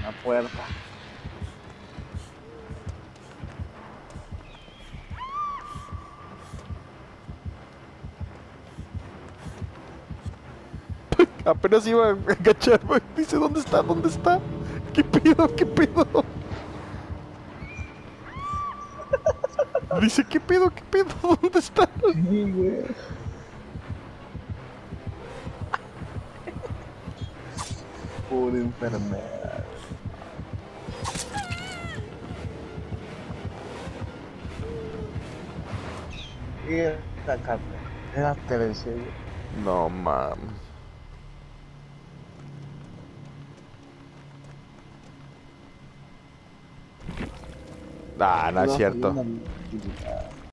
Una puerta. Apenas iba a agacharme. Dice, ¿dónde está? ¿Dónde está? ¿Qué pedo? ¿Qué pedo? Dice, ¿qué pedo? ¿Qué pedo? ¿Dónde está? Sí, güey. Pura enfermedad. Y esta carne. Era serio. No, mam. Ah, no es Iba a salir cierto. una mentira.